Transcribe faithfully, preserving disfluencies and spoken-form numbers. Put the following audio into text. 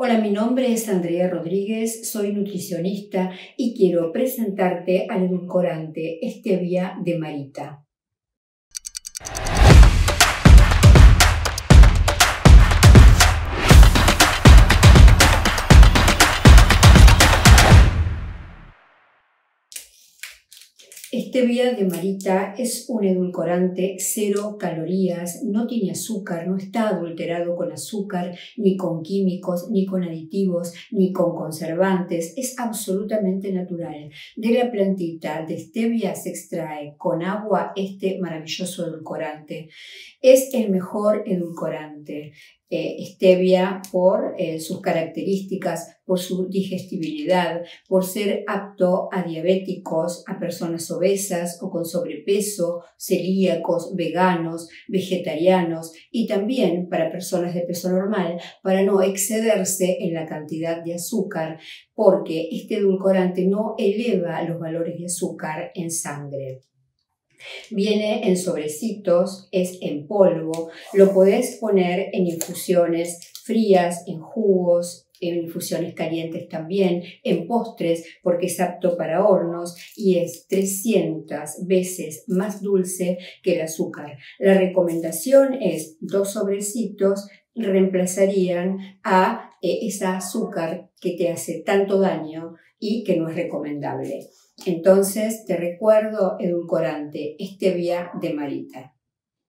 Hola, mi nombre es Andrea Rodríguez, soy nutricionista y quiero presentarte al edulcorante Stevia de Marita. Stevia de Marita es un edulcorante cero calorías, no tiene azúcar, no está adulterado con azúcar, ni con químicos, ni con aditivos, ni con conservantes. Es absolutamente natural. De la plantita de Stevia se extrae con agua este maravilloso edulcorante. Es el mejor edulcorante. Eh, Stevia por eh, sus características, por su digestibilidad, por ser apto a diabéticos, a personas obesas o con sobrepeso, celíacos, veganos, vegetarianos y también para personas de peso normal, para no excederse en la cantidad de azúcar, porque este edulcorante no eleva los valores de azúcar en sangre. Viene en sobrecitos, es en polvo, lo podés poner en infusiones frías, en jugos, en infusiones calientes también, en postres, porque es apto para hornos y es trescientas veces más dulce que el azúcar. La recomendación es dos sobrecitos reemplazarían a eh, esa azúcar que te hace tanto daño y que no es recomendable. Entonces te recuerdo edulcorante Stevia de Marita.